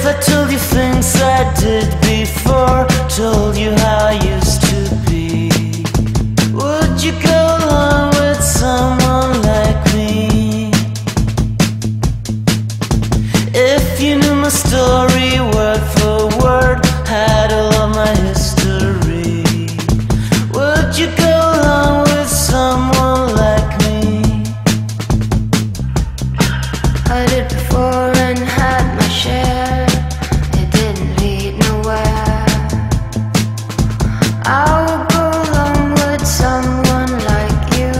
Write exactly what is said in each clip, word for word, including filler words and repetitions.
If I told you things I did before, told you how I used to be, would you go along with someone like me? If you knew my story word for word, had all of my history, would you go along with someone like me? I did before and had my share. It didn't lead nowhere. I would go along with someone like you.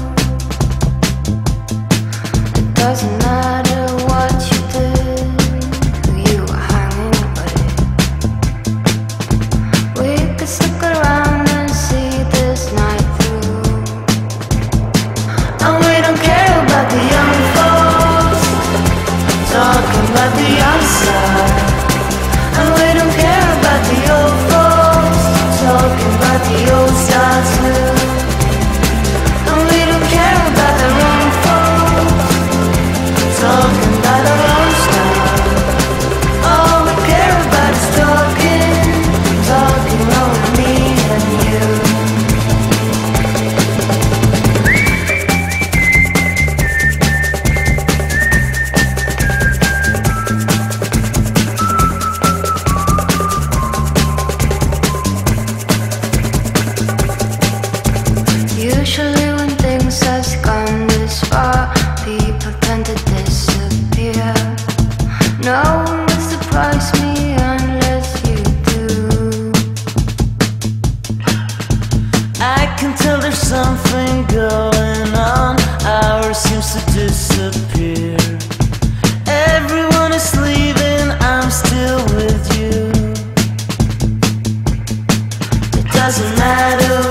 It doesn't matter what you did, who you were hanging with. We could stick around and see this night through. And we don't care about the young folks talking about the outside, and we don't care about the old folks talking about the old style too. And we don't care about the wrong folks talking about our own style. All we care about is talking, talking over me and you. Usually when things has gone this far, people tend to disappear. No one will surprise me unless you do. I can tell there's something going on. Ours seems to disappear. Everyone is leaving, I'm still with you. It doesn't matter